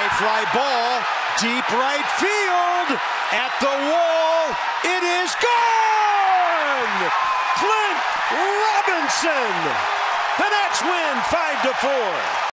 High fly ball, deep right field, at the wall, it is gone! Clint Robinson! The Nets win 5-4.